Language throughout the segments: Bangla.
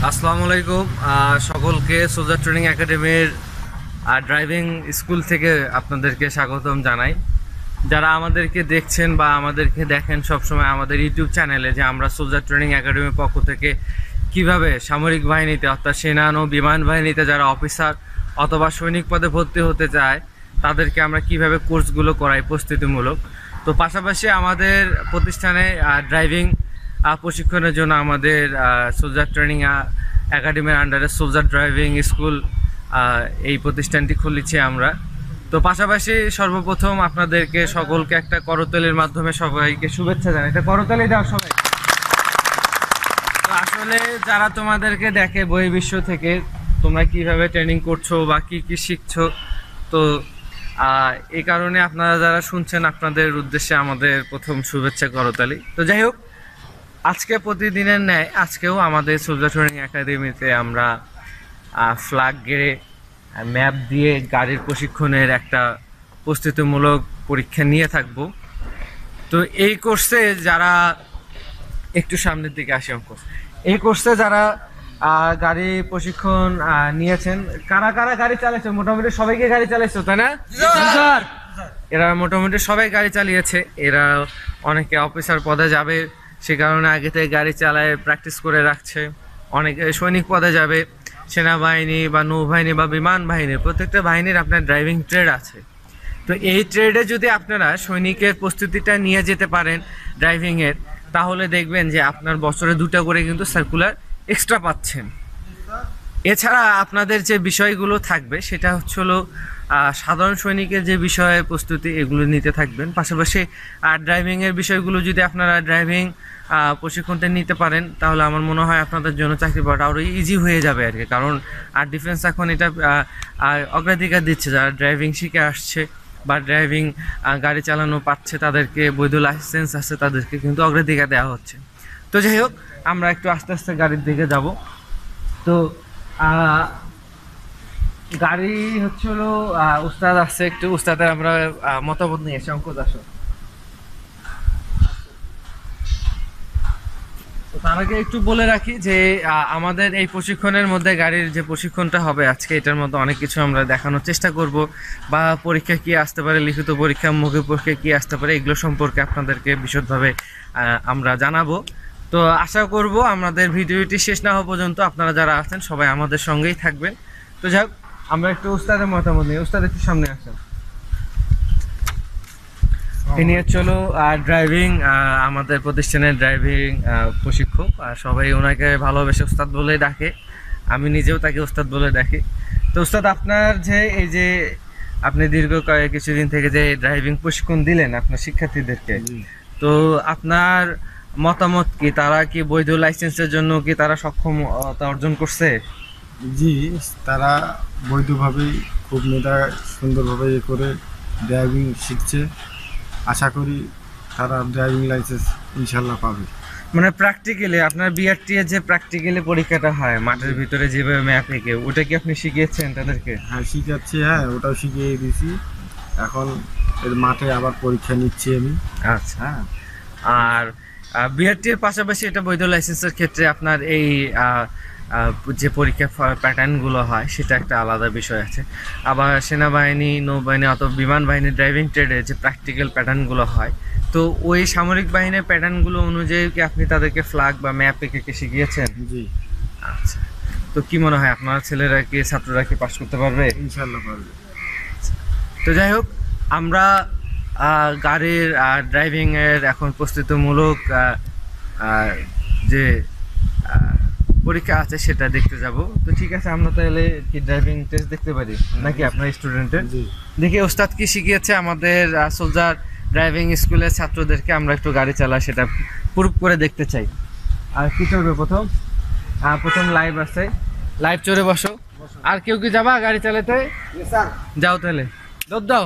আসসালামু আলাইকুম সকলকে সোলজার ট্রেনিং একাডেমির ড্রাইভিং স্কুল থেকে আপনাদেরকে স্বাগতম জানাই। যারা আমাদেরকে দেখছেন বা আমাদেরকে দেখেন সবসময় আমাদের ইউটিউব চ্যানেলে, যে আমরা সোলজার ট্রেনিং একাডেমির পক্ষ থেকে কিভাবে সামরিক বাহিনীতে অর্থাৎ সেনা নৌ বিমান বাহিনীতে যারা অফিসার অথবা সৈনিক পদে ভর্তি হতে চায় তাদেরকে আমরা কিভাবে কোর্সগুলো করাই প্রস্তুতিমূলক। তো পাশাপাশি আমাদের প্রতিষ্ঠানে ড্রাইভিং প্রশিক্ষণের জন্য আমাদের সোলজার ট্রেনিং একাডেমির আন্ডারে সোলজার ড্রাইভিং স্কুল এই প্রতিষ্ঠানটি খুলেছি আমরা। তো পাশাপাশি সর্বপ্রথম আপনাদেরকে সকলকে একটা করতালির মাধ্যমে সবাইকে শুভেচ্ছা জানাই। একটা করতালি দাও সবাই। তো আসলে যারা তোমাদেরকে দেখে বহির্বিশ্ব থেকে তোমরা কিভাবে ট্রেনিং করছো বা কি কি শিখছো, তো এই কারণে আপনারা যারা শুনছেন আপনাদের উদ্দেশ্যে আমাদের প্রথম শুভেচ্ছা করতালি। তো যাই হোক, আজকে প্রতিদিনের ন্যায় আজকেও আমাদের সোলজার ট্রেনিং একাডেমিতে আমরা ফ্ল্যাগ গেড়ে ম্যাপ দিয়ে গাড়ির প্রশিক্ষণের একটা প্রস্তুতিমূলক পরীক্ষা নিয়ে থাকব। তো এই কোর্সে যারা একটু সামনের দিকে আসে এই কোর্সে যারা গাড়ি প্রশিক্ষণ নিয়েছেন, কারা কারা গাড়ি চালাইছে? মোটামুটি সবাইকে গাড়ি চালাইছো, তাই না? এরা মোটামুটি সবাই গাড়ি চালিয়েছে। এরা অনেকে অফিসার পদে যাবে, সে কারণে আগে থেকে গাড়ি চালায় প্র্যাকটিস করে রাখছে। অনেকে সৈনিক পদে যাবে, সেনাবাহিনী বা নৌবাহিনী বা বিমান বাহিনী, প্রত্যেকটা বাহিনীর আপনার ড্রাইভিং ট্রেড আছে। তো এই ট্রেডে যদি আপনারা সৈনিকের প্রস্তুতিটা নিয়ে যেতে পারেন ড্রাইভিংয়ের, তাহলে দেখবেন যে আপনার বছরে 2টা করে কিন্তু সার্কুলার এক্সট্রা পাচ্ছেন। এছাড়া আপনাদের যে বিষয়গুলো থাকবে সেটা হলো সাধারণ সৈনিকের যে বিষয়ে প্রস্তুতি, এগুলো নিতে থাকবেন। পাশাপাশি ড্রাইভিংয়ের বিষয়গুলো যদি আপনারা ড্রাইভিং প্রশিক্ষণটা নিতে পারেন, তাহলে আমার মনে হয় আপনাদের জন্য চাকরি পাওয়াটা আরও ইজি হয়ে যাবে আর কি। কারণ ডিফেন্স এখন এটা অগ্রাধিকার দিচ্ছে, যারা ড্রাইভিং শিখে আসছে বা ড্রাইভিং গাড়ি চালানো পাচ্ছে, তাদেরকে বৈধ লাইসেন্স আছে, তাদেরকে কিন্তু অগ্রাধিকার দেওয়া হচ্ছে। তো যাই হোক, আমরা একটু আস্তে আস্তে গাড়ির দিকে যাব। তো গাড়ি হলো উস্তাদ আসছে, একটু উস্তাদের আমরা মতামত নিয়ে এসে অঙ্ক আসো। তার আগে একটু বলে রাখি যে আমাদের এই প্রশিক্ষণের মধ্যে গাড়ির যে প্রশিক্ষণটা হবে আজকে, এটার মধ্যে অনেক কিছু আমরা দেখানোর চেষ্টা করব, বা পরীক্ষা কি আসতে পারে, লিখিত পরীক্ষা মৌখিক পরীক্ষা কি আসতে পারে, এগুলো সম্পর্কে আপনাদেরকে বিশদভাবে আমরা জানাবো। তো আশা করব আমাদের ভিডিওটি শেষ না হওয়া পর্যন্ত আপনারা যারা আছেন সবাই আমাদের সঙ্গেই থাকবেন। তো যাই হোক, আমরা একটু উস্তাদের মতামত নিই। উস্তাদ একটু সামনে আসেন। ইনি চলো ড্রাইভিং আমাদের প্রতিষ্ঠানের ড্রাইভিং প্রশিক্ষক, আর সবাই ওনাকে ভালোবেসে উস্তাদ বলে ডাকে। আমি নিজেও তাকে উস্তাদ বলে ডাকি। তো উস্তাদ, আপনার যে এই যে আপনি দীর্ঘ কিছুদিন থেকে যে ড্রাইভিং প্রশিক্ষণ দিলেন আপনার শিক্ষার্থীদেরকে, তো আপনার মতামত কি? তারা কি বৈধ লাইসেন্সের জন্য কি তারা সক্ষমতা অর্জন করছে? জি, তারা বৈধভাবেই খুব সুন্দরভাবে করে ড্রাইভিং শিখছে। আশা করি তারা ড্রাইভিং লাইসেন্স ইনশাল্লাহ পাবে। মানে প্র্যাকটিক্যালি আপনার বিআরটি এর যে প্র্যাকটিক্যালি পরীক্ষাটা হয় মাঠের ভিতরে যেভাবে ম্যাপ এঁকে, ওটা কি আপনি শিখিয়েছেন তাদেরকে? হ্যাঁ, শিখাচ্ছি। হ্যাঁ, ওটাও শিখিয়ে দিয়েছি। এখন এর মাঠে আবার পরীক্ষা নিচ্ছি আমি। আচ্ছা, হ্যাঁ। আর বিআরটি এর পাশাপাশি এটা বৈধ লাইসেন্সের ক্ষেত্রে আপনার এই যে পরীক্ষা প্যাটার্নগুলো হয় সেটা একটা আলাদা বিষয় আছে। আবার সেনাবাহিনী, নৌবাহিনী অথবা বিমান বাহিনীর ড্রাইভিং ট্রেডে যে প্র্যাকটিক্যাল প্যাটার্নগুলো হয়, তো ওই সামরিক বাহিনীর প্যাটার্নগুলো অনুযায়ী কি আপনি তাদেরকে ফ্ল্যাগ বা ম্যাপ এঁকে শিখিয়েছেন? জি। আচ্ছা, তো কি মনে হয় আপনার ছেলেরা কি, ছাত্ররা কি পাস করতে পারবে? ইনশাল্লাহ পারবে। তো যাই হোক, আমরা গাড়ির ড্রাইভিংয়ের এখন প্রস্তুতিমূলক যে পরীক্ষা আছে সেটা দেখতে যাব। তো ঠিক আছে, আমরা তাহলে কি ড্রাইভিং টেস্ট দেখতে পারি নাকি আপনার স্টুডেন্টের? দেখি ওস্তাদ কি শিখিয়েছে আমাদের সোলজার ড্রাইভিং স্কুলের ছাত্রদেরকে। আমরা একটু গাড়ি চালাই সেটা প্রুফ করে দেখতে চাই। আর কি চলবে প্রথম লাইভ আছে, লাইভ চড়ে বসো। আর কেউ কি যাবা গাড়ি চালাতে? যাও তাহলে, দৌড় দাও।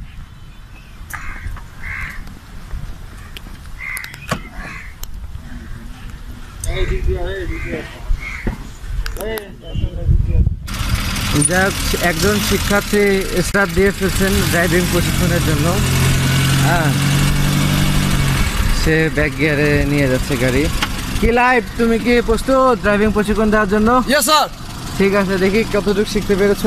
একজন শিক্ষার্থী স্টার্ট দিয়ে ফেলছেন ড্রাইভিং প্রশিক্ষণের জন্য। হ্যাঁ, সে ব্যাক গিয়ারে নিয়ে যাচ্ছে গাড়ি। কি লাইভ, তুমি কি প্রস্তুত ড্রাইভিং প্রশিক্ষণ দেওয়ার জন্য? Yes sir. ঠিক আছে, দেখি কতটুকু শিখতে পেরেছো।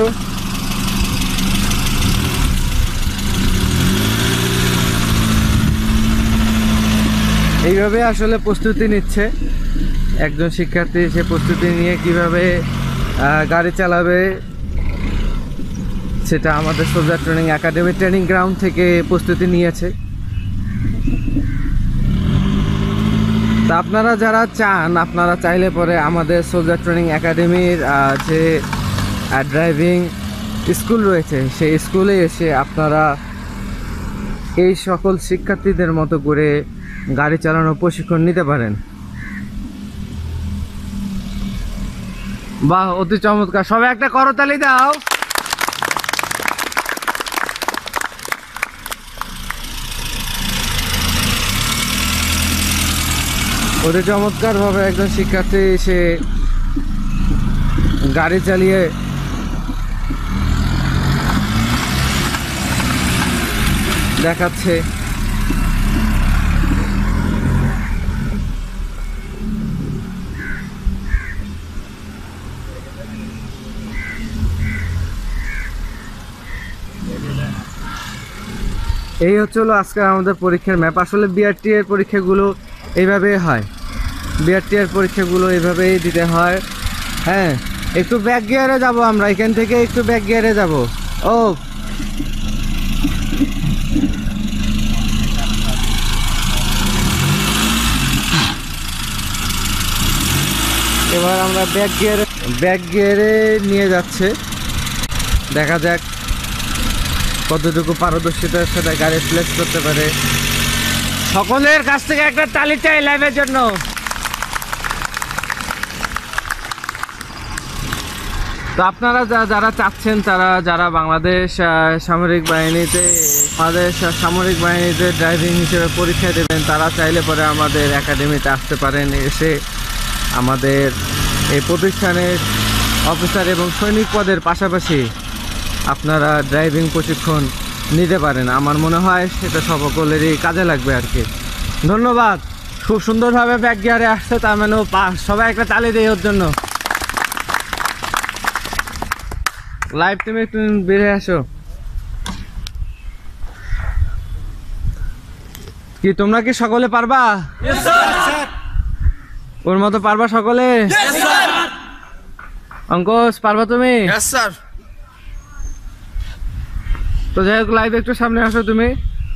এইভাবে আসলে প্রস্তুতি নিচ্ছে একজন শিক্ষার্থী। সে প্রস্তুতি নিয়ে কিভাবে গাড়ি চালাবে সেটা আমাদের soldier training academy training ground থেকে প্রস্তুতি নিয়েছে। তা আপনারা যারা চান, আপনারা চাইলে পরে আমাদের সোলজার ট্রেনিং একাডেমির যে ড্রাইভিং স্কুল রয়েছে সেই স্কুলে এসে আপনারা এই সকল শিক্ষার্থীদের মতো করে গাড়ি চালানোর প্রশিক্ষণ নিতে পারেন। বাহ, অতি চমৎকার। সবাই একটা করতালি দাও। অতি চমৎকার ভাবে একজন শিক্ষার্থী এসে গাড়ি চালিয়ে দেখাচ্ছে। এই হচ্ছে হলো আজকে আমাদের পরীক্ষার ম্যাপ। আসলে বিআরটি এর পরীক্ষাগুলো এইভাবেই হয়, বিআরটি এর পরীক্ষাগুলো এইভাবেই দিতে হয়। হ্যাঁ, একটু ব্যাক গিয়ারে যাব আমরা, এখান থেকে একটু ব্যাক গিয়ারে যাব। ও এবার আমরা ব্যাক গিয়ারে নিয়ে যাচ্ছে। দেখা যাক কতটুকু পারদর্শিতার সাথে গাড়ি প্লেস করতে পারে। সকলের কাছ থেকে একটা তালি চাই লাইভের জন্য। তো আপনারা যারা চাচ্ছেন, যারা বাংলাদেশ সামরিক বাহিনীতে ড্রাইভিং হিসেবে পরীক্ষা দেবেন, তারা চাইলে পরে আমাদের একাডেমিতে আসতে পারেন। এসে আমাদের এই প্রতিষ্ঠানের অফিসার এবং সৈনিক পদের পাশাপাশি আপনারা ড্রাইভিং প্রশিক্ষণ নিতে পারেন। আমার মনে হয় সেটা সকলেরই কাজে লাগবে আর কি। ধন্যবাদ। খুব সুন্দরভাবে ব্যাক গিয়ারে আসছে, তার মানেও সবাই একটা তালি দেয় ওর জন্য। লাইভ তুমি একটু বেরিয়ে আসো। কি তোমরা কি সকলে পারবা? ওর মতো পারবা সকলে? অঙ্কুশ, পারবা তুমি? তো যাই হোক, লাইভ একটু সামনে আসো তুমি।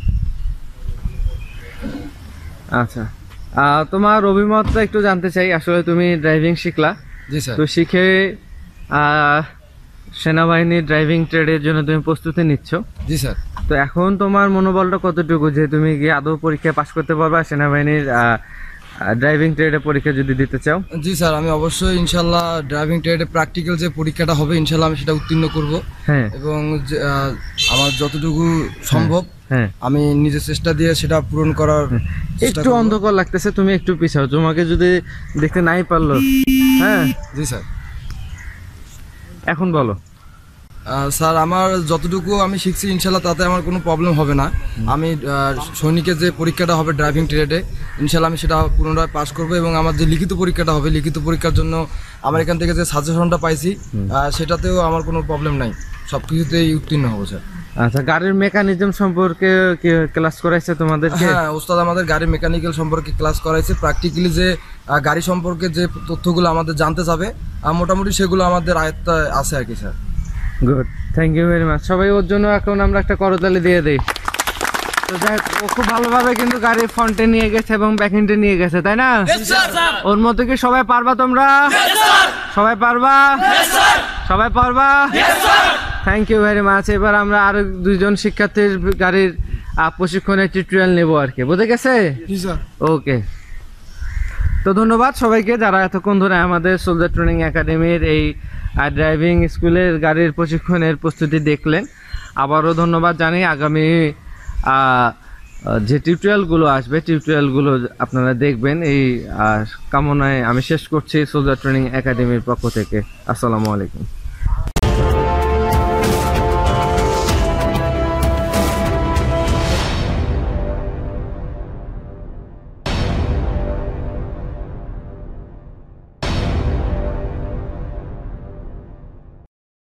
আচ্ছা, তোমার অভিমতটা একটু জানতে চাই। আসলে তুমি ড্রাইভিং শিখলা, তো শিখে সেনাবাহিনীর ড্রাইভিং ট্রেডের জন্য তুমি প্রস্তুতি নিচ্ছ। জি স্যার। তো এখন তোমার মনোবলটা কতটুকু যে তুমি কি আদৌ পরীক্ষায় পাশ করতে পারবা সেনাবাহিনীর ড্রাইভিং ট্রেডে পরীক্ষা যদি দিতে চাও? জি স্যার, আমি অবশ্যই ইনশাল্লাহ ড্রাইভিং ট্রেডে প্র্যাকটিক্যাল যে পরীক্ষাটা হবে ইনশাল্লাহ আমি সেটা উত্তীর্ণ করব। হ্যাঁ, এবং আমার যতটুকু সম্ভব আমি নিজের চেষ্টা দিয়ে সেটা পূরণ করার। একটু অন্ধকার লাগতেছে, তুমি একটু পিছাও, তোমাকে যদি দেখতে নাই পারলো। হ্যাঁ জি স্যার। এখন বলো। স্যার, আমার যতটুকু আমি শিখছি ইনশাল্লাহ তাতে আমার কোনো প্রবলেম হবে না। আমি সৈনিকের যে পরীক্ষাটা হবে ড্রাইভিং ট্রেডে ইনশাল্লাহ আমি সেটা পুনরায় পাস করবো। এবং আমার যে লিখিত পরীক্ষাটা হবে, লিখিত পরীক্ষার জন্য আমার এখান থেকে যে সাজেশনটা পাইছি সেটাতেও আমার কোনো প্রবলেম নাই, সব কিছুতেই উত্তীর্ণ হবো স্যার। আচ্ছা, গাড়ির মেকানিজম সম্পর্কে ক্লাস করাইছে তোমাদেরকে? হ্যাঁ, ওস্তাদ আমাদের গাড়ির মেকানিক্যাল সম্পর্কে ক্লাস করাইছে। প্র্যাকটিক্যালি যে গাড়ি সম্পর্কে যে তথ্যগুলো আমাদের জানতে যাবে মোটামুটি সেগুলো আমাদের আয়ত্তে আছে আর কি sir. Good, thank you very much. সবাই ওর জন্য এখন আমরা একটা করতালি দিয়ে দিই। তো যাই হোক, ও খুব ভালোভাবে কিন্তু গাড়ির ফ্রন্টে নিয়ে গেছে এবং ব্যাকএন্ডে নিয়ে গেছে, তাই না? ওর মতো কি সবাই পারবা তোমরা? সবাই পারবা? সবাই পারবা? Thank you very much. এবার আমরা আরো দুইজন শিক্ষার্থীর গাড়ির প্রশিক্ষণের টিউটোরিয়াল নেবো আর কি। বুঝে গেছে? ওকে, তো ধন্যবাদ সবাইকে যারা এতক্ষণ ধরে আমাদের সোলজার ট্রেনিং একাডেমির এই ড্রাইভিং স্কুলের গাড়ির প্রশিক্ষণের প্রস্তুতি দেখলেন। আবারও ধন্যবাদ জানাই। আগামী যে টিউটোরিয়ালগুলো আসবে টিউটোরিয়ালগুলো আপনারা দেখবেন, এই কামনায় আমি শেষ করছি সোলজার ট্রেনিং একাডেমির পক্ষ থেকে। আসসালামু আলাইকুম।